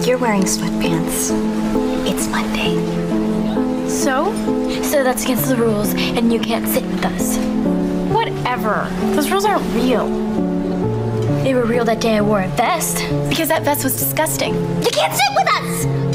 You're wearing sweatpants. It's Monday. So? So that's against the rules, and you can't sit with us. Whatever. Those rules aren't real. They were real that day I wore a vest. Because that vest was disgusting. You can't sit with us!